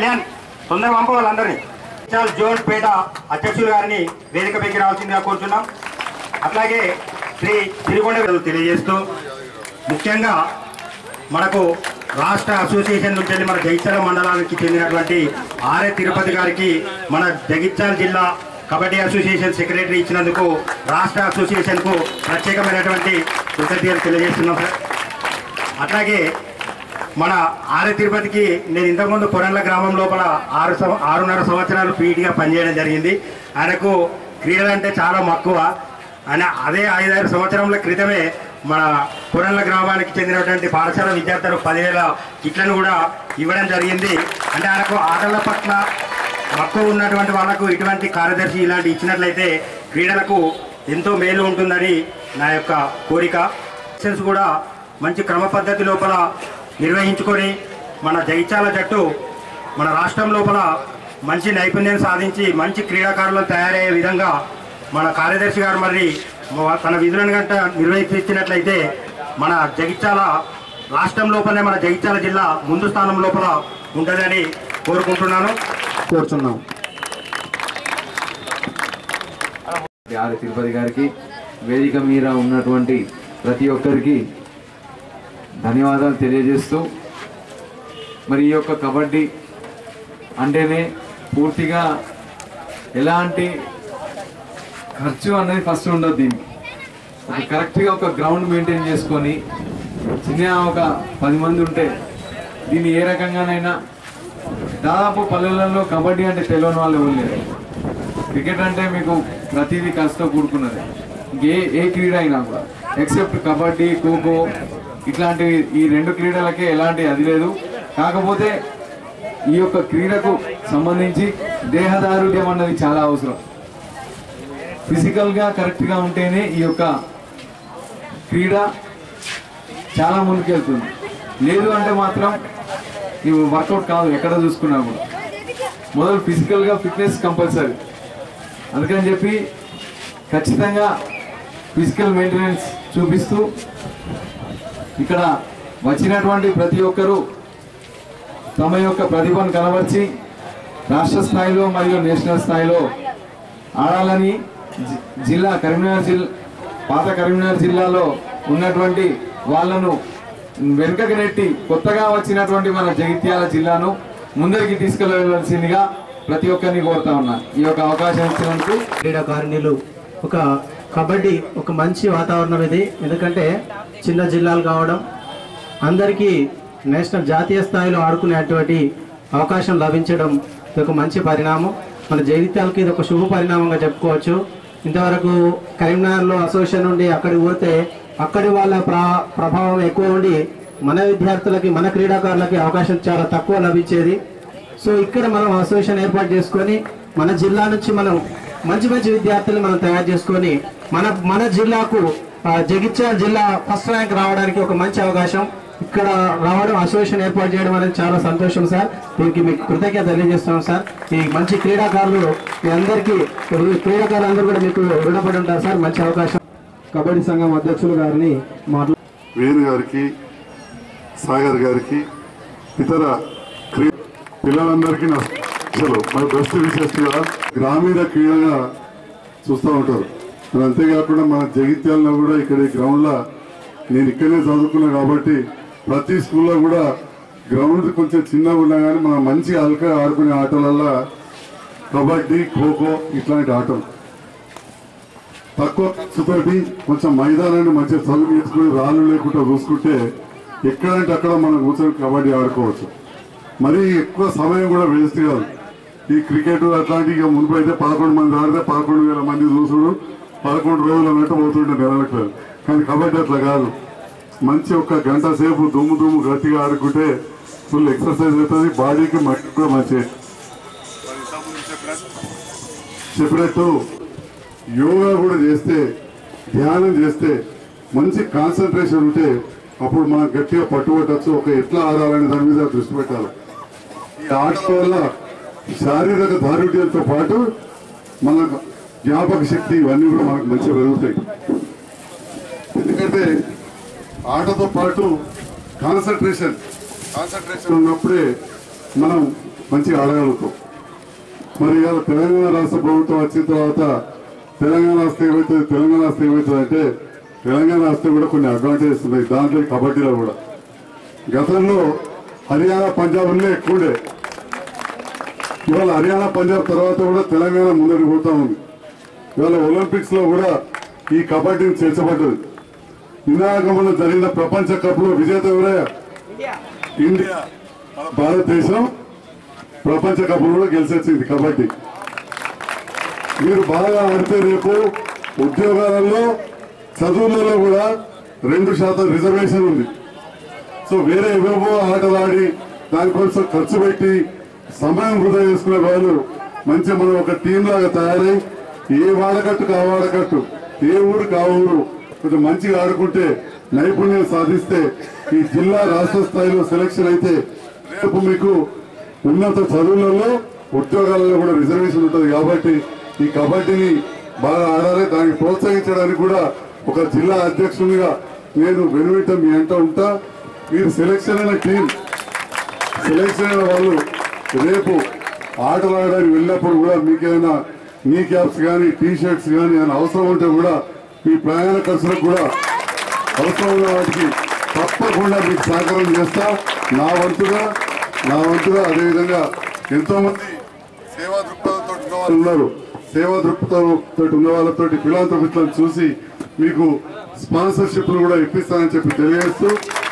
కళ్యాణ్ తొందరగా పంప వాళ్ళందరినీ జోన్ పేట అధ్యక్షులు గారిని వేదికపైకి రావాల్సిందిగా కోరుతున్నాం. అట్లాగే శ్రీ తిరుగొండ తెలియజేస్తూ ముఖ్యంగా మనకు రాష్ట్ర అసోసియేషన్ నుంచి మన జగిత్యాల మండలానికి చెందినటువంటి ఆర్ఏ తిరుపతి గారికి మన జగిత్యాల జిల్లా కబడ్డీ అసోసియేషన్ సెక్రటరీ ఇచ్చినందుకు రాష్ట్ర అసోసియేషన్కు ప్రత్యేకమైనటువంటి కృతజ్ఞతలు తెలియజేస్తున్నాం సార్. అట్లాగే మన ఆర్ఏ తిరుపతికి నేను ఇంతకుముందు కొరండ్ల గ్రామం లోపల 6.5 సంవత్సరాలు పీఈటీగా పనిచేయడం జరిగింది. ఆయనకు క్రీడలంటే చాలా మక్కువ. ఆయన అదే 5-6 సంవత్సరాల క్రితమే మన కొరండ్ల గ్రామానికి చెందినటువంటి పాఠశాల విద్యార్థులు 10,000 కిట్లను కూడా ఇవ్వడం జరిగింది. అంటే ఆయనకు ఆటల పట్ల మక్కువ ఉన్నటువంటి వాళ్ళకు ఇటువంటి కార్యదర్శి ఇలాంటి ఇచ్చినట్లయితే క్రీడలకు ఎంతో మేలు ఉంటుందని నా యొక్క కోరిక. సెషన్స్ కూడా మంచి క్రమ పద్ధతి లోపల నిర్వహించుకొని మన జగిత్యాల జట్టు మన రాష్ట్రం లోపల మంచి నైపుణ్యం సాధించి మంచి క్రీడాకారులను తయారయ్యే విధంగా మన కార్యదర్శి గారు మరి తన విధులను గంట నిర్వహించినట్లయితే మన జగిత్యాల రాష్ట్రం లోపలనే మన జగిత్యాల జిల్లా ముందు స్థానం లోపల ఉంటుందని కోరుకుంటున్నాను. ఆర్ఏ తిరుపతి గారికి వేదిక మీద ఉన్నటువంటి ప్రతి ఒక్కరికి ధన్యవాదాలు తెలియజేస్తూ మరి ఈ యొక్క కబడ్డీ అంటేనే పూర్తిగా ఎలాంటి ఖర్చు అనేది ఫస్ట్ ఉండదు. దీనికి కరెక్ట్గా ఒక గ్రౌండ్ మెయింటైన్ చేసుకొని చిన్న ఒక 10 మంది ఉంటే దీన్ని ఏ రకంగానైనా దాదాపు పల్లెలలో కబడ్డీ అంటే తెలియని వాళ్ళు ఎవరు లేరు. క్రికెట్ అంటే మీకు ప్రతిదీ ఖర్చుతో కూడుకున్నది. ఏ క్రీడ అయినా కూడా ఎక్సెప్ట్ కబడ్డీ, ఖోఖో ఇట్లాంటివి ఈ 2 క్రీడలకే ఎలాంటి అది లేదు. కాకపోతే ఈ యొక్క క్రీడకు సంబంధించి దేహదారుఢ్యం అన్నది చాలా అవసరం. ఫిజికల్గా కరెక్ట్గా ఉంటేనే ఈ యొక్క క్రీడ చాలా ముందుకెళ్తుంది. లేదు అంటే మాత్రం నీవు వర్కౌట్ కాదు. ఎక్కడ చూసుకున్నా కూడా మొదలు ఫిజికల్గా ఫిట్నెస్ కంపల్సరీ. అందుకని చెప్పి ఖచ్చితంగా ఫిజికల్ మెయింటెనెన్స్ చూపిస్తూ ఇక్కడ వచ్చినటువంటి ప్రతి ఒక్కరూ తమ యొక్క ప్రతిభను కనబర్చి రాష్ట్ర స్థాయిలో మరియు నేషనల్ స్థాయిలో ఆడాలని జిల్లా పాత కరీంనగర్ జిల్లాలో ఉన్నటువంటి వాళ్ళను వెనుకకి నెట్టి కొత్తగా వచ్చినటువంటి మన జగిత్యాల జిల్లాను ముందరికి తీసుకెళ్లవలసిందిగా ప్రతి ఒక్కరిని కోరుతా ఉన్నా. ఈ యొక్క అవకాశం ఇచ్చినందుకు క్రీడాకారిణులు ఒక కబడ్డీ ఒక మంచి వాతావరణం ఇది. ఎందుకంటే చిన్న జిల్లాలు కావడం, అందరికీ నేషనల్ జాతీయ స్థాయిలో ఆడుకునేటువంటి అవకాశం లభించడం ఇది ఒక మంచి పరిణామం. మన జగిత్యాలకి ఇది ఒక శుభ పరిణామంగా చెప్పుకోవచ్చు. ఇంతవరకు కరీంనగర్లో అసోసియేషన్ నుండి అక్కడికి పోతే అక్కడి వాళ్ళ ప్రభావం ఎక్కువ ఉండి మన విద్యార్థులకి మన క్రీడాకారులకి అవకాశం చాలా తక్కువ లభించేది. సో ఇక్కడ మనం అసోసియేషన్ ఏర్పాటు చేసుకొని మన జిల్లా నుంచి మనం మంచి విద్యార్థులు మనం తయారు చేసుకొని మన జిల్లాకు జగిత్యాల జిల్లా ఫస్ట్ ర్యాంక్ రావడానికి ఒక మంచి అవకాశం. ఇక్కడ రావడం, అసోసియేషన్ ఏర్పాటు చేయడం అనేది చాలా సంతోషం సార్. దీనికి మీకు కృతజ్ఞత తెలియజేస్తున్నాం సార్. ఈ మంచి క్రీడాకారులు మీ అందరికీ క్రీడాకారులందరూ కూడా మీకు రుణపడి ఉంటారు సార్. మంచి అవకాశం. కబడ్డీ సంఘం అధ్యక్షులు గారిని వేణు గారికి, సాగర్ గారికి, ఇతర పిల్లలందరికీ అసలు మన బెస్ట్ విశేషంగా గ్రామీణ క్రీడగా చూస్తూ ఉంటారు. మరి అంతేకాకుండా మన జగిత్యాలలో కూడా ఇక్కడ గ్రౌండ్లో నేను ఇక్కడనే చదువుకున్నా కాబట్టి ప్రతి స్కూల్లో కూడా గ్రౌండ్ కొంచెం చిన్నగా ఉన్నా కానీ మనం మంచి అల్కా ఆడుకునే ఆటలల్లో కబడ్డీ, ఖోఖో ఇట్లాంటి ఆటలు తక్కువ ఖర్చుతోటి కొంచెం మైదానాన్ని మంచిగా చదువు చేసుకుని రాళ్ళు లేకుండా చూసుకుంటే ఎక్కడంటే అక్కడ మనం కూర్చొని కబడ్డీ ఆడుకోవచ్చు. మరీ ఎక్కువ సమయం కూడా వేస్ట్ కాదు. ఈ క్రికెట్ అట్లాంటివి మునుపు అయితే 11 మంది ఆడితే 11,000 మంది చూసుడు 11 రోజులు అన్నట్టు పోతుంటే నెలలకు. కానీ కబడ్డీ అట్లా కాదు. మంచి ఒక గంట సేపు దుమ్ము గట్టిగా ఆడుకుంటే ఫుల్ ఎక్సర్సైజ్ అవుతుంది, బాడీకి మైండ్ కూడా మంచిది. చెప్పినట్టు యోగా కూడా చేస్తే, ధ్యానం చేస్తే, మంచి కాన్సన్ట్రేషన్ ఉంటే అప్పుడు మనం గట్టిగా పట్టుబట్టచ్చు. ఒక ఎట్లా ఆడాలనే దాని మీద దృష్టి పెట్టాలి. ఈ ఆట వల్ల శారీరక దారుఢ్యంతో పాటు మన జ్ఞాపక శక్తి ఇవన్నీ కూడా మనకు మంచిగా పెరుగుతాయి. ఎందుకంటే ఆటతో పాటు కాన్సన్ట్రేషన్ ఉన్నప్పుడే మనం మంచిగా ఆడగలుగుతాం. మరి ఇవాళ తెలంగాణ రాష్ట్ర ప్రభుత్వం వచ్చిన తర్వాత తెలంగాణ వస్తే ఏమవుతుంది, తెలంగాణ వస్తే ఏమవుతుంది అంటే తెలంగాణ వస్తే కూడా కొన్ని అడ్వాంటేజెస్ ఉన్నాయి. దాంట్లో కబడ్డీలో కూడా గతంలో హర్యానా పంజాబ్లో ఎక్కువ ఉండే. ఇవాళ హర్యానా పంజాబ్ తర్వాత కూడా తెలంగాణ ముందరికి పోతా ఉంది. ఇవాళ ఒలింపిక్స్ లో కూడా ఈ కబడ్డీని చేర్చబడ్డది. ఇందాక జరిగిన ప్రపంచ కప్ లో విజేత ఎవరయ్యా? ఇండియా. మన భారతదేశం ప్రపంచ కప్ కూడా గెలిచొచ్చింది కబడ్డీ. మీరు బాగా ఆడితే రేపు ఉద్యోగాలలో చదువులలో కూడా 2% రిజర్వేషన్ ఉంది. సో వేరే ఏవేవో ఆటలు ఆడి దానికోసం ఖర్చు పెట్టి సమయం వృధా చేసుకునే వాళ్ళు మంచిగా మనం ఒక టీం లాగా తయారై ఏ వాడకట్టుకు ఆ వాడకట్టు, ఏ ఊరికి ఆ ఊరు కొంచెం మంచిగా ఆడుకుంటే నైపుణ్యం సాధిస్తే ఈ జిల్లా రాష్ట్ర స్థాయిలో సెలక్షన్ అయితే రేపు మీకు ఉన్నత చదువులలో ఉద్యోగాలలో కూడా రిజర్వేషన్ ఉంటుంది. కాబట్టి ఈ కబడ్డీని బాగా ఆడాలి. దానికి ప్రోత్సహించడానికి కూడా ఒక జిల్లా అధ్యక్షునిగా నేను వెనువెంట మీ అంట ఉంటా. మీరు సెలక్షన్ అయిన టీం, సెలక్షన్ అయిన వాళ్ళు రేపు ఆటలు ఆడడానికి వెళ్ళినప్పుడు కూడా మీకేమైనా నీ క్యాప్స్ కానీ టీ-షర్ట్స్ కానీ ఏమైనా అవసరం ఉంటే కూడా మీ ప్రయాణ ఖర్చులకు కూడా అవసరం ఉన్న వాటికి తప్పకుండా మీకు సహకారం చేస్తా. నా వంతుగా అదేవిధంగా ఎంతో మంది సేవా దృక్పథంతో ఉన్న వాళ్ళు ఉన్నారు. సేవా దృక్పథంతో ఉన్న వాళ్ళతో ఫిలాంథ్రపిస్టులను చూసి మీకు స్పాన్సర్షిప్లు కూడా ఇప్పిస్తానని చెప్పి తెలియజేస్తూ,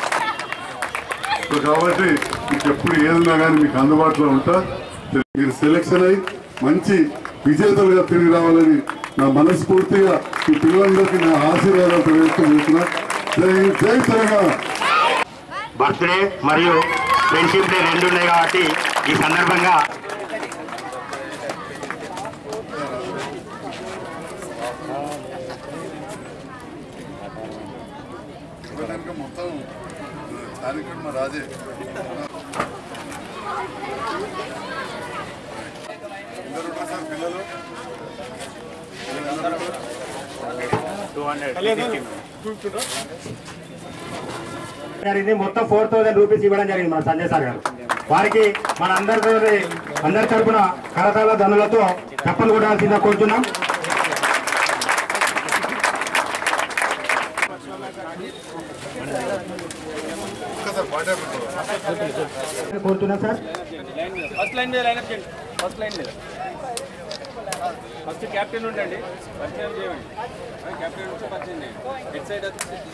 కాబట్టి మీకు ఎప్పుడు ఏదన్నా కానీ మీకు అందుబాటులో ఉంటా. మీరు సెలక్షన్ అయి మంచి విజేతలుగా తిరిగి రావాలని నా మనస్ఫూర్తిగా ఈ పిల్లలందరికీ నా ఆశీర్వాదాలు తెలియజేస్తున్నా. జై తెలంగాణ. బర్త్డే మరియు ఫ్రెండ్షిప్ డే 2 ఉన్నాయి కాబట్టి ఈ సందర్భంగా మొత్తం రాజే పిల్లలు జరిగింది. మొత్తం 4000 రూపీస్ ఇవ్వడం జరిగింది మన సంజయ్ సార్ గారు. వారికి మన అందరి తరఫున కరతాళ ధనులతో చప్పలు కొట్టాల్సిందిగా కోరుతున్నాం. కోరుతున్నా సార్. ఫస్ట్ లైన్ మీద లైన్ అప్ చేయండి. ఫస్ట్ లైన్ మీద ఫస్ట్ క్యాప్టెన్ ఉండండి. పరిచయం చేయండి. క్యాప్టెన్ నుంచి పరిచయం చేయండి. Head side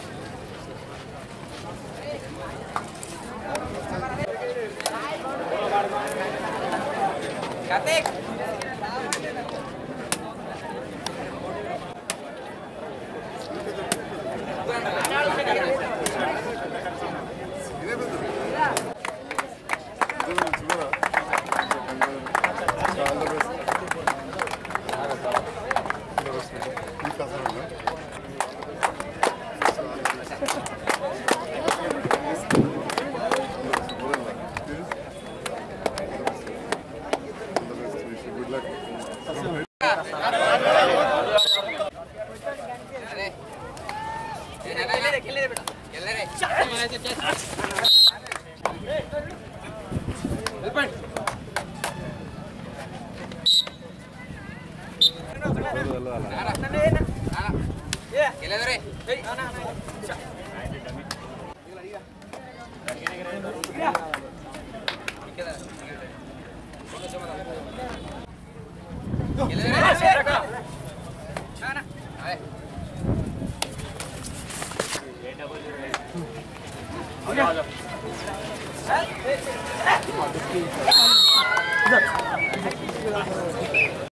Karthik Good.